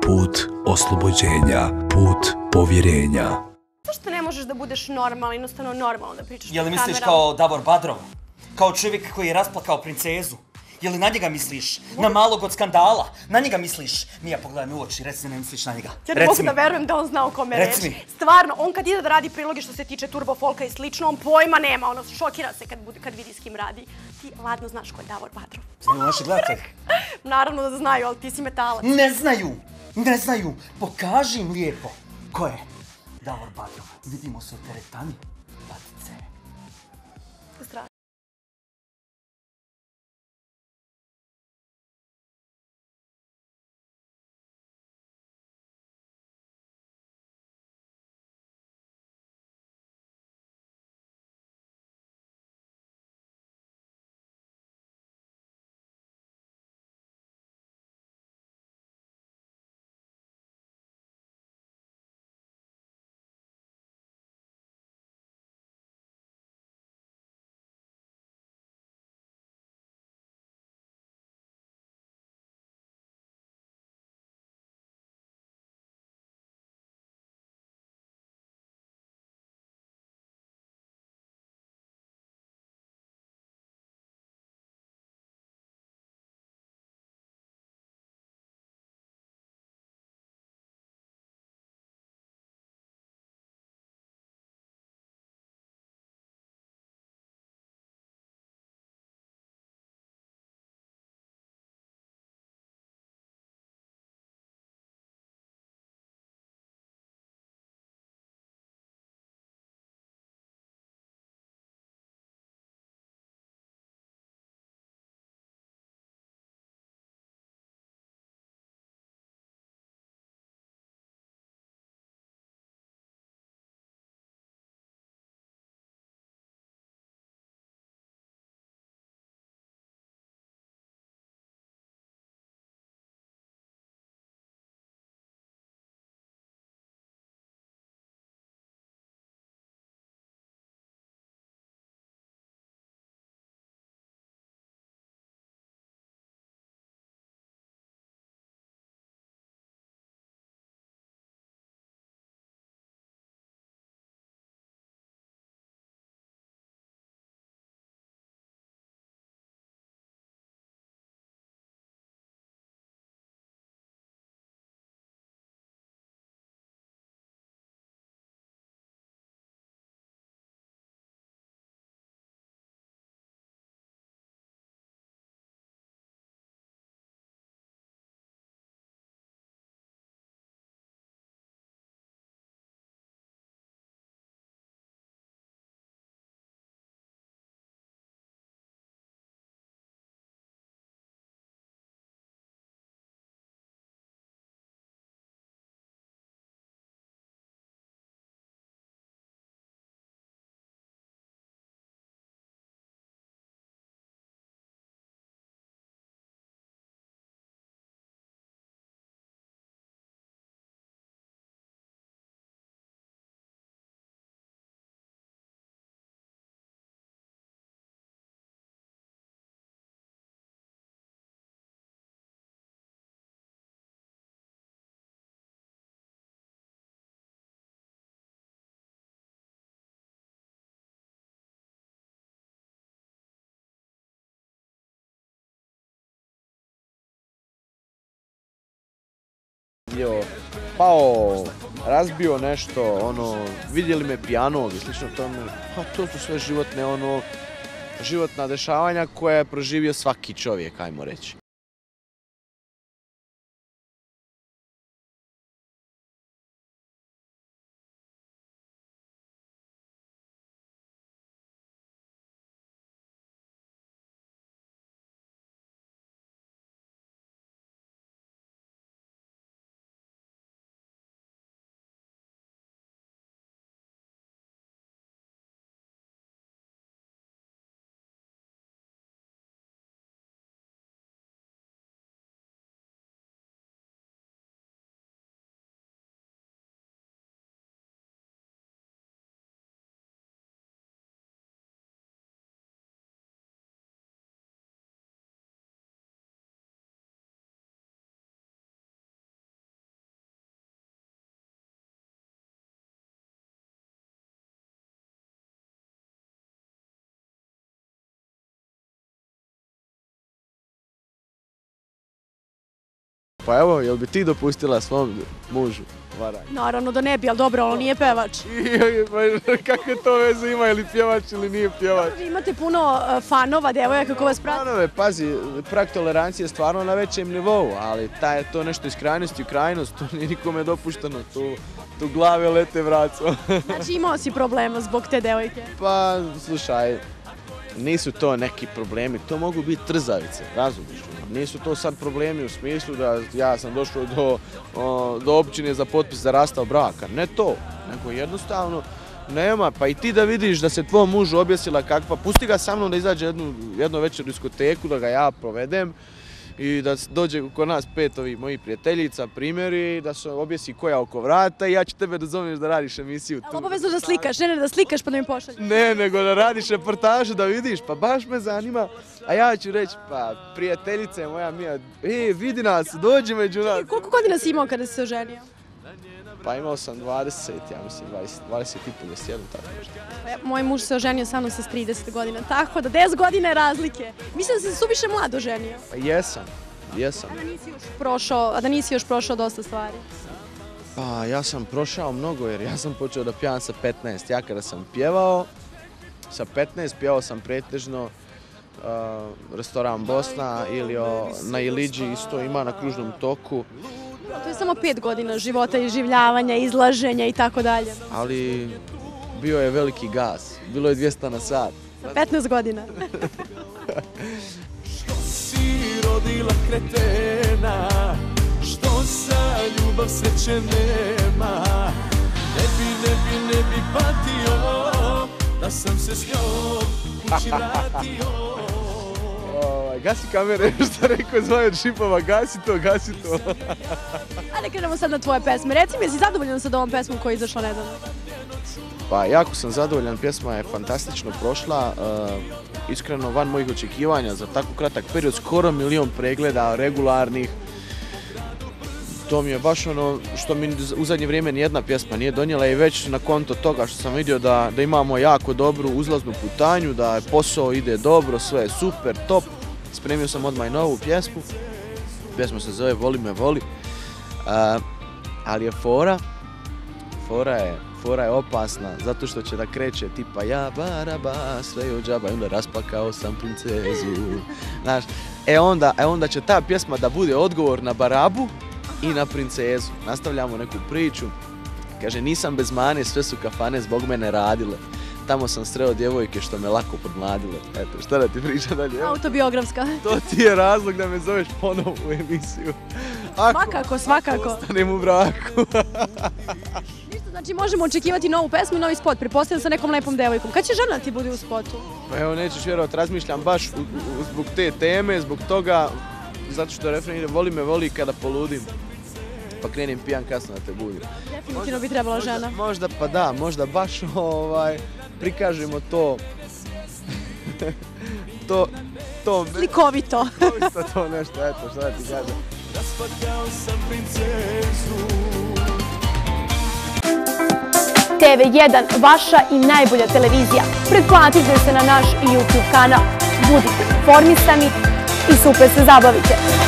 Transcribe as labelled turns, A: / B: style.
A: put oslobođenja, put povjerenja.
B: Zašto ne možeš da budeš normalan, jednostavno normalno da pričaš
C: Je li
B: pred
C: misliš
B: kamerama?
C: kao Davor Badrov? Kao čovjek koji je rasplakao princezu? Je li na njega misliš? Na malog od skandala? Na njega misliš? Mija, pogledaj mi u oči, reci ne misliš na njega.
B: Ja ne mogu da verujem da on zna o kome reč.
C: Reci mi.
B: Stvarno, on kad ide da radi priloge što se tiče Turbo Folka i slično, on pojma nema, ono šokira se kad vidi s kim radi. Ti ladno znaš ko je Davor Badrov.
C: Znaju naši gledatelji.
B: Naravno da znaju, ali ti si metalac.
C: Ne znaju. Pokaži im lijepo. Ko je Davor Badrov? Vidimo se u teretani. Batice.
B: Strašno.
D: pao, razbio nešto, vidjeli me pijanog i slično tome. Pa to su sve životna dešavanja koja je proživio svaki čovjek, ajmo reći. Pa evo, jel bi ti dopustila svom mužu varanje?
B: Naravno da ne bi, ali dobro, on nije pevač.
D: Kakve to veze ima, ili pjevač ili nije pjevač?
B: Vi imate puno fanova, devojaka kako vas prati.
D: Fanove, pazi, prag tolerancije je stvarno na većem nivou, ali to nešto iz krajnosti u krajnost, to nije nikome dopušteno, tu glave lete vracom.
B: Znači imao si problema zbog te devojke?
D: Pa, slušaj, nisu to neki problemi, to mogu biti trzavice, razumiješ? Nisu to sad problemi u smislu da ja sam došao do općine za potpis za rastav braka, ne to, nego jednostavno nema, pa i ti da vidiš da se tvoj muž objesila kakva, pusti ga sa mnom da izađe jednu večer u diskoteku, da ga ja provedem i da dođe kod nas 5 ovih mojih prijateljica, primjeri, da se objesi koja oko vrata i ja ću tebe da zoveš da radiš emisiju.
B: Ali obavezno da slikaš, ne da slikaš pa da mi pošalješ.
D: Ne, nego da radiš reportažu da vidiš, pa baš me zanima. A ja ću reći, pa prijateljice moja mija, vidi nas, dođi među nas.
B: Koliko godina si imao kada si se oženio?
D: Pa imao sam 20, ja mislim 20 i pol, 21, tako nešto.
B: Moj muž se oženio sa mnom sa 30 godina, tako da 10 godine razlike. Mislim da si se suviše mlad oženio.
D: Pa jesam.
B: A da nisi još prošao dosta stvari.
D: Pa ja sam prošao mnogo jer ja sam počeo da pjevam sa 15. Ja kada sam pjevao, sa 15 pjevao sam pretežno restoran Bosna ili na Iliđi isto ima na kružnom toku.
B: To je samo 5 godina života, iživljavanja, izlaženja i tako dalje.
D: Ali bio je veliki gas, bilo je 200 na sat.
B: 15 godina.
E: Što si rodila kretena, što za ljubav sreće nema, ne bi patio, da sam se s njom kući vratio.
D: Gasi kamere, što rekao zvoje od šipova, gasi to.
B: Ajde krenemo sad na tvoje pesme. Reci mi, jesi zadovoljan sa ovom pesmom koja je izašla nedavno?
D: Pa jako sam zadovoljan, pjesma je fantastično prošla, iskreno van mojih očekivanja za tako kratak period, skoro 1 milion pregleda regularnih. To mi je baš ono što mi u zadnje vrijeme nijedna pjesma nije donijela i već na konto toga što sam vidio da imamo jako dobru uzlaznu putanju, da posao ide dobro, sve je super, top. Spremio sam odmah i novu pjesmu, pjesma se zove Voli me voli, ali je fora je opasna zato što će da kreće tipa ja baraba, sve je od džaba i onda rasplakao sam princezu, znaš. Onda će ta pjesma da bude odgovor na barabu i na princezu. Nastavljamo neku priču, kaže nisam bez mane, sve su kafane zbog mene radile. Tamo sam sreo djevojke što me lako podmladile. Eto, šta da ti pričam dalje?
B: Autobiografska.
D: To ti je razlog da me zoveš ponovo u emisiju.
B: Svakako.
D: Ostanem u braku.
B: Ništa, znači možemo očekivati novu pesmu i novi spot. Pretpostavljam sa nekom lepom devojkom. Kad će žena ti bude u spotu?
D: Pa evo, nećeš vjerovati, razmišljam baš zbog te teme, zbog toga, zato što refren ide voli me voli kada poludim. Pa krenem pijan kasno da te budim.
B: Definitivno bi trebala žena.
D: Možda baš prikažemo to
B: slikovito.
D: To nešto, eto, šta da ti kažem.
E: Rasplakao sam princezu.
B: TV1, vaša i najbolja televizija. Pretplatite se na naš YouTube kanal. Budite informisani i super se zabavite.